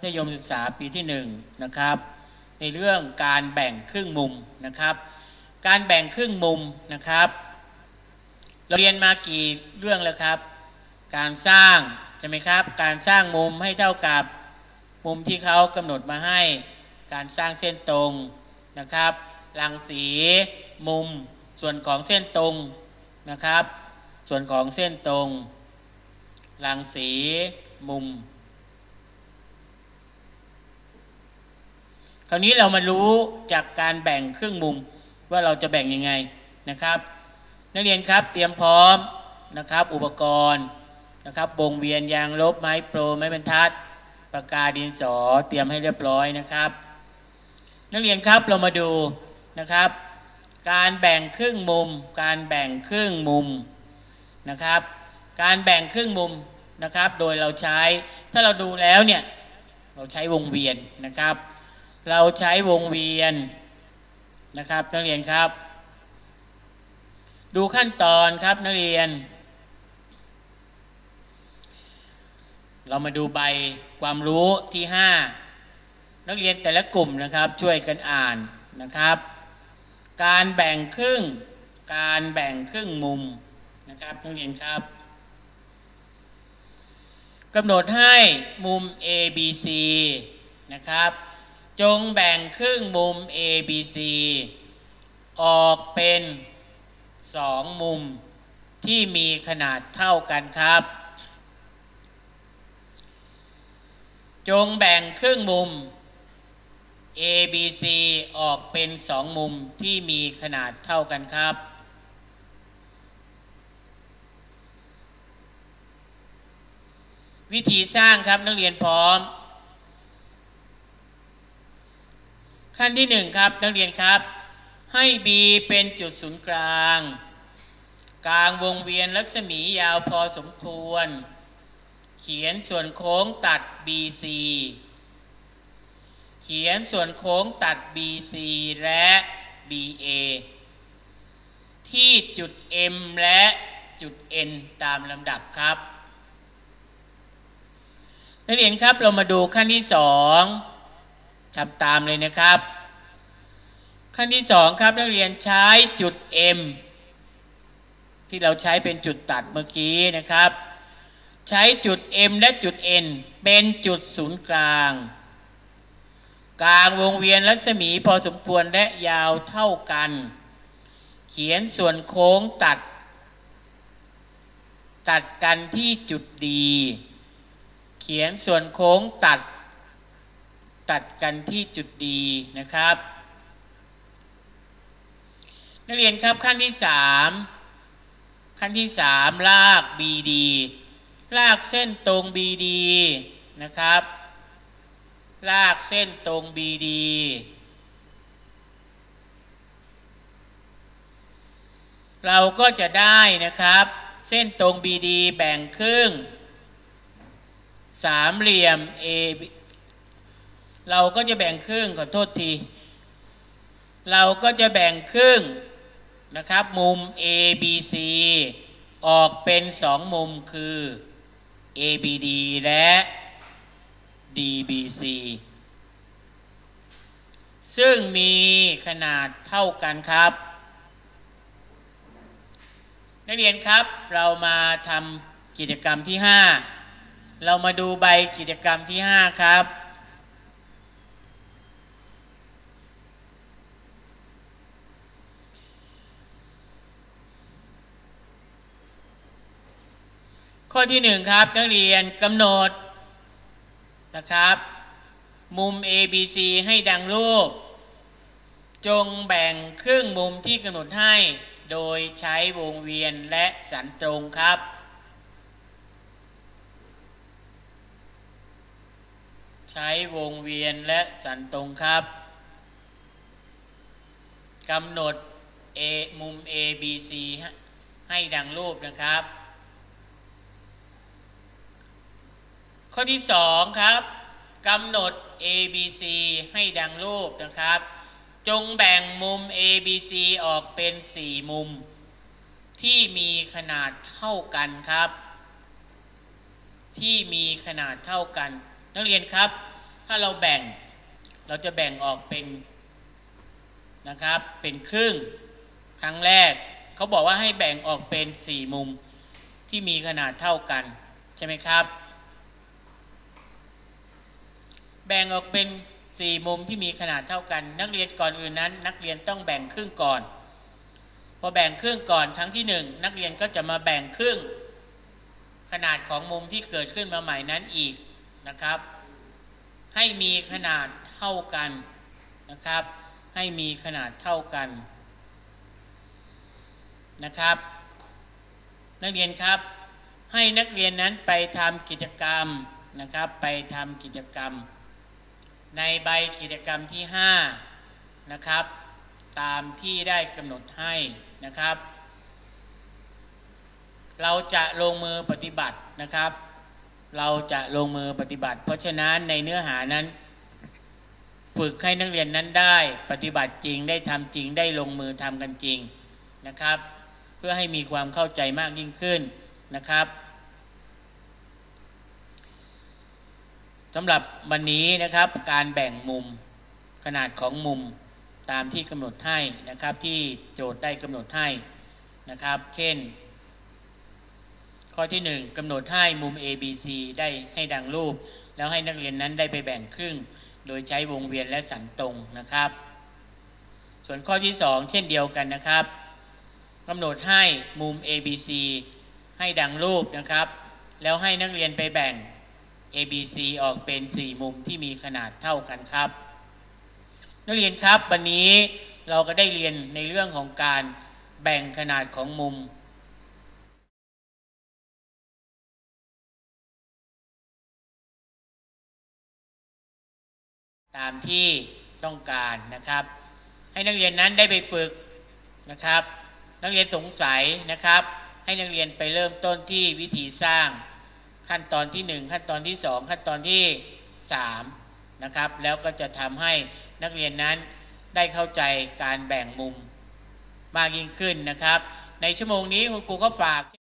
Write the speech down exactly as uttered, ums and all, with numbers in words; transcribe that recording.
ธยมศึกษาปีที่หนึ่งนะครับในเรื่องการแบ่งครึ่งมุมนะครับการแบ่งครึ่งมุมนะครับเราเรียนมากี่เรื่องแล้วครับการสร้างใช่ไหมครับการสร้างมุมให้เท่ากับมุมที่เขากำหนดมาให้การสร้างเส้นตรงนะครับรังสีมุมส่วนของเส้นตรงนะครับส่วนของเส้นตรงรังสีมุมคราวนี้เรามารู้จากการแบ่งครึ่งมุมว่าเราจะแบ่งยังไงนะครับนักเรียนครับเตรียมพร้อมนะครับอุปกรณ์นะครับวงเวียนยางลบไม้โปรไม้บรรทัดปากกาดินสอเตรียมให้เรียบร้อยนะครับนักเรียนครับเรามาดูนะครับการแบ่งครึ่งมุมการแบ่งครึ่งมุมนะครับการแบ่งครึ่งมุมนะครับโดยเราใช้ถ้าเราดูแล้วเนี่ยเราใช้วงเวียนนะครับเราใช้วงเวียนนะครับนักเรียนครับดูขั้นตอนครับนักเรียนเรามาดูใบความรู้ที่ห้านักเรียนแต่ละกลุ่มนะครับช่วยกันอ่านนะครับการแบ่งครึ่งการแบ่งครึ่งมุมนะครับนักเรียนครับกำหนดให้มุม A B C นะครับจงแบ่งครึ่งมุม A B C ออกเป็นสองมุมที่มีขนาดเท่ากันครับจงแบ่งครึ่งมุม A B C ออกเป็นสองมุมที่มีขนาดเท่ากันครับวิธีสร้างครับนักเรียนพร้อมขั้นที่หนึ่งครับนักเรียนครับให้ B เป็นจุดศูนย์กลางกลางวงเวียนรัศมียาวพอสมควรเขียนส่วนโค้งตัด บี ซี เขียนส่วนโค้งตัด บี ซี และ บี เอ ที่จุด M และจุด N ตามลำดับครับนักเรียนครับเรามาดูขั้นที่สองทำตามเลยนะครับขั้นที่สองครับนักเรียนใช้จุด M ที่เราใช้เป็นจุดตัดเมื่อกี้นะครับใช้จุด M และจุด N เป็นจุดศูนย์กลางกลางวงเวียนรัศมีพอสมควรและยาวเท่ากันเขียนส่วนโค้งตัดตัดกันที่จุด D เขียนส่วนโค้งตัดตัดกันที่จุด D นะครับนักเรียนครับขั้นที่สามขั้นที่สามลาก บี ดี ลากเส้นตรง บี ดี นะครับลากเส้นตรง บี ดี เราก็จะได้นะครับเส้นตรง บี ดี แบ่งครึ่งสามเหลี่ยม A เราก็จะแบ่งครึ่งขอโทษทีเราก็จะแบ่งครึ่งนะครับมุม A B C ออกเป็นสองมุมคือ เอ บี ดี และ ดี บี ซี ซึ่งมีขนาดเท่ากันครับนักเรียนครับเรามาทำกิจกรรมที่ห้าเรามาดูใบกิจกรรมที่ห้าครับข้อที่หนึ่งครับนักเรียนกำหนดนะครับมุม A B C ให้ดังรูปจงแบ่งครึ่งมุมที่กำหนดให้โดยใช้วงเวียนและสันตรงครับใช้วงเวียนและสันตรงครับกำหนด A มุม A B C ให้ดังรูปนะครับข้อที่สองครับกำหนด A B C ให้ดังรูปนะครับจงแบ่งมุม A B C ออกเป็นสี่มุมที่มีขนาดเท่ากันครับที่มีขนาดเท่ากันนักเรียนครับถ้าเราแบ่งเราจะแบ่งออกเป็นนะครับเป็นครึ่งครั้งแรกเขาบอกว่าให้แบ่งออกเป็นสี่มุมที่มีขนาดเท่ากันใช่ไหมครับแบ่งออกเป็นสี่มุมที่มีขนาดเท่ากันนักเรียนก่อนอื่นนั้นนักเรียนต้องแบ่งครึ่งก่อนพอแบ่งครึ่งก่อนครั้งที่หนึ่งนักเรียนก็จะมาแบ่งครึ่งขนาดของมุมที่เกิดขึ้นมาใหม่นั้นอีกนะครับให้มีขนาดเท่ากันนะครับให้มีขนาดเท่ากันนะครับนักเรียนครับให้นักเรียนนั้นไปทำกิจกรรมนะครับไปทำกิจกรรมในใบกิจกรรมที่ห้านะครับตามที่ได้กำหนดให้นะครับเราจะลงมือปฏิบัตินะครับเราจะลงมือปฏิบัติเพราะฉะนั้นในเนื้อหานั้นฝึกให้นักเรียนนั้นได้ปฏิบัติจริงได้ทำจริงได้ลงมือทำกันจริงนะครับเพื่อให้มีความเข้าใจมากยิ่งขึ้นนะครับสำหรับวันนี้นะครับการแบ่งมุมขนาดของมุมตามที่กำหนดให้นะครับที่โจทย์ได้กำหนดให้นะครับเช่นข้อที่หนึ่งกำหนดให้มุม เอ บี ซี ได้ให้ดังรูปแล้วให้นักเรียนนั้นได้ไปแบ่งครึ่งโดยใช้วงเวียนและสันตรงนะครับส่วนข้อที่สองเช่นเดียวกันนะครับกำหนดให้มุม เอ บี ซี ให้ดังรูปนะครับแล้วให้นักเรียนไปแบ่ง เอ บี ซี ออกเป็นสี่มุมที่มีขนาดเท่ากันครับนักเรียนครับวันนี้เราก็ได้เรียนในเรื่องของการแบ่งขนาดของมุมตามที่ต้องการนะครับให้นักเรียนนั้นได้ไปฝึกนะครับนักเรียนสงสัยนะครับให้นักเรียนไปเริ่มต้นที่วิธีสร้างขั้นตอนที่หนึ่งขั้นตอนที่สองขั้นตอนที่สามนะครับแล้วก็จะทำให้นักเรียนนั้นได้เข้าใจการแบ่งมุมมากยิ่งขึ้นนะครับในชั่วโมงนี้คุณครูก็ฝาก